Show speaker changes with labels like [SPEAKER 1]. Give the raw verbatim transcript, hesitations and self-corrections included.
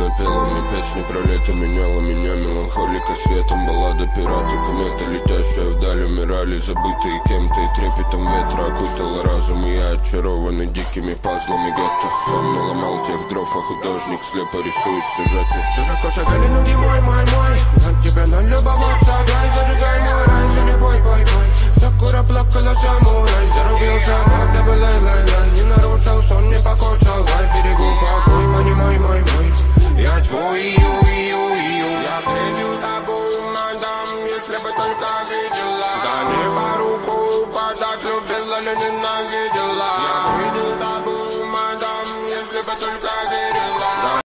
[SPEAKER 1] напела мне песни про лето, меняла меня меланхолика светом. Баллада пираты, кометы, летящая вдаль, умирали, забытые кем-то. И трепетом ветра окутала разум, и я очарованный дикими пазлами гетто. Сам наломал тех дров, а художник слепо рисует сюжеты.
[SPEAKER 2] Широко шагали ноги, мой, мой, мой. За тебя надо любоваться, дай, зажигай мой рай, за любой, бой, бой. Сакура плакала самурай, зарубился, правда был лай-лай-лай. Не нарушил сон, не покоцал, лай, берегу покой, понимай, мой, мой. Я твой, ю, ю, ю. Я грезил тобой, мадам, если бы только видела. Да не по руку подать, любила, но ненавидела. Я видел тобой, мадам, если бы только видела.